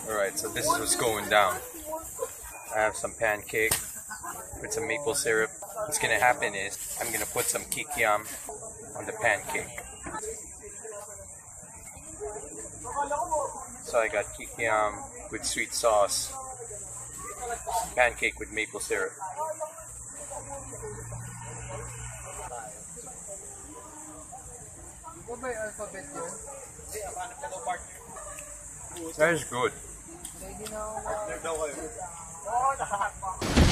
Alright, so this is what's going down. I have some pancake with some maple syrup. What's gonna happen is I'm gonna put some kikiam on the pancake. So I got kikiam with sweet sauce, pancake with maple syrup. That is good.